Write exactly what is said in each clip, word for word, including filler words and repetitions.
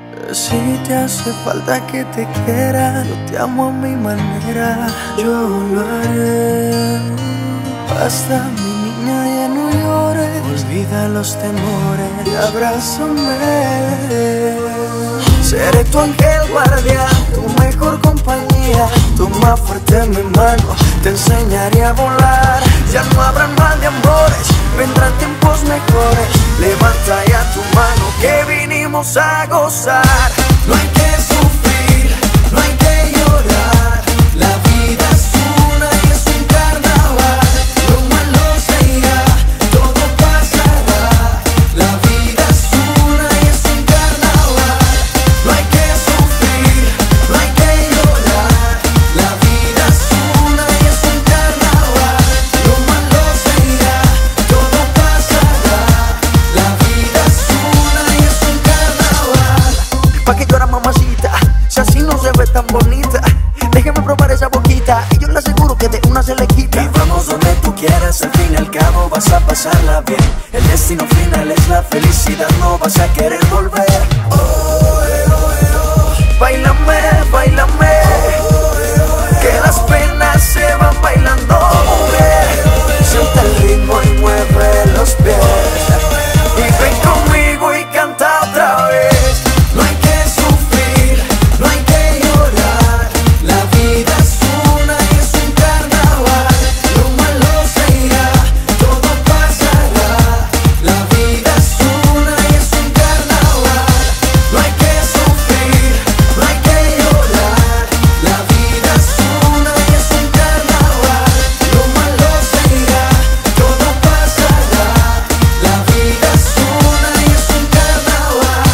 Si te hace falta que te quiera, yo te amo a mi manera, yo lo haré. Basta, mi niña, ya no llores, olvida los temores y abrázame. Seré tu ángel guardián, tu mejor compañía. Toma fuerte mi mano, te enseñaré a volar. Ya no habrán mal de amores, vendrán tiempos mejores. Levanta ya tu mano que vinimos a gozar. No hay que sufrir, no hay que llorar. La vida es una y es un carnaval. Lo malo se irá, todo pasará. La vida es una y es un carnaval. No hay que sufrir, no hay que llorar. La vida es una y es un carnaval. Lo malo se irá, todo pasará. La vida es una y es un carnaval. Pa' que llora mamacita, si así no se ve tan bonita. Déjeme probar esa boquita y yo le aseguro que de una se le quita. Y vamos donde tú quieras, al fin y al cabo vas a pasarla bien. El destino final es la felicidad, no vas a querer volver. Oh, eh, oh, eh, oh. Báilame, báilame, oh, eh, oh, eh, que las penas se van bailando, mujer. Siente el ritmo y mueve los pies. Y ven conmigo y canta otra vez. No hay que sufrir, no hay que llorar. La vida es una y es un carnaval. Lo malo se irá, todo pasará. La vida es una y es un carnaval. No hay que sufrir, no hay que llorar. La vida es una y es un carnaval. Lo malo se irá, todo pasará. La vida es una y es un carnaval.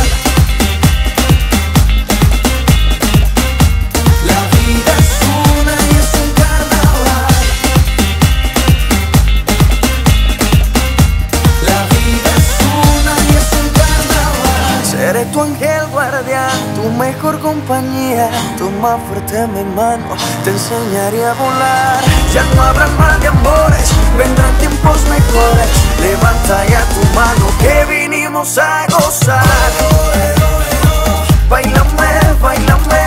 La vida es una y es un carnaval. La vida es una y es un carnaval. Seré tu ángel guardián, tu mejor compañía. Toma fuerte mi mano, te enseñaré a volar. Ya no habrá mal de amores, vendrán tiempos mejores. Levanta ya tu mano que vinimos a gozar. Báilame, báilame,